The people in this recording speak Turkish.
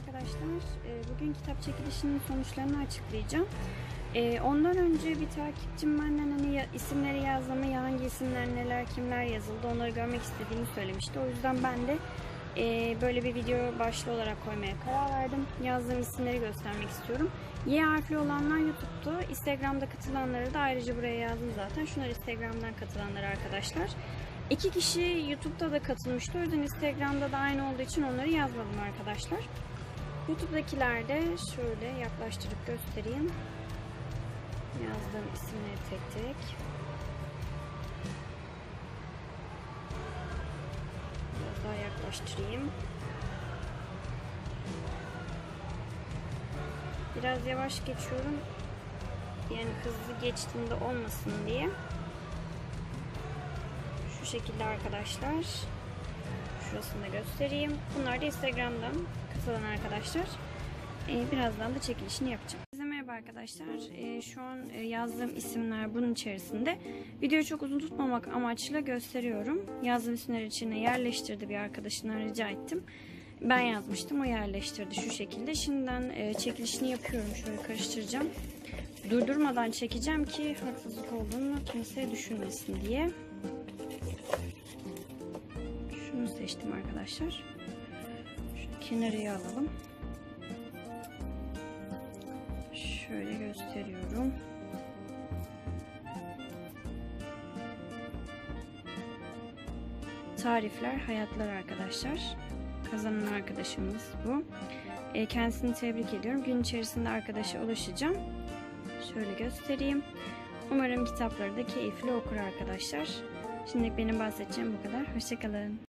arkadaşlar. Bugün kitap çekilişinin sonuçlarını açıklayacağım. Ondan önce bir takipçim benden hani isimleri yazmamı, hangi isimler, neler, kimler yazıldı onları görmek istediğini söylemişti. O yüzden ben de böyle bir video başlığı olarak koymaya karar verdim. Yazdığım isimleri göstermek istiyorum. Y harfli olanlar YouTube'da, Instagram'da katılanları da ayrıca buraya yazdım zaten. Şunlar Instagram'dan katılanlar arkadaşlar. 2 kişi YouTube'da da katılmıştı. O yüzden Instagram'da da aynı olduğu için onları yazmadım arkadaşlar. YouTube'dakiler de şöyle yaklaştırıp göstereyim. Yazdığım isimleri tek tek. Biraz daha yaklaştırayım. Biraz yavaş geçiyorum. Yani hızlı geçtiğinde olmasın diye. Şu şekilde arkadaşlar. Şurasını da göstereyim. Bunlar da Instagram'dan katılan arkadaşlar. Birazdan da çekilişini yapacağım. Size merhaba arkadaşlar. Şu an yazdığım isimler bunun içerisinde. Videoyu çok uzun tutmamak amaçlı gösteriyorum. Yazdığım isimler içine yerleştirdi, bir arkadaşından rica ettim. Ben yazmıştım, o yerleştirdi şu şekilde. Şimdiden çekilişini yapıyorum. Şöyle karıştıracağım. Durdurmadan çekeceğim ki haksızlık olduğunu kimse düşünmesin diye. Şunu seçtim arkadaşlar. Şu kenarıya alalım. Şöyle gösteriyorum. Tarifler, hayatlar arkadaşlar. Kazanan arkadaşımız bu. Kendisini tebrik ediyorum. Gün içerisinde arkadaşa ulaşacağım. Şöyle göstereyim. Umarım kitapları da keyifli okur arkadaşlar. Şimdilik benim bahsedeceğim bu kadar. Hoşça kalın.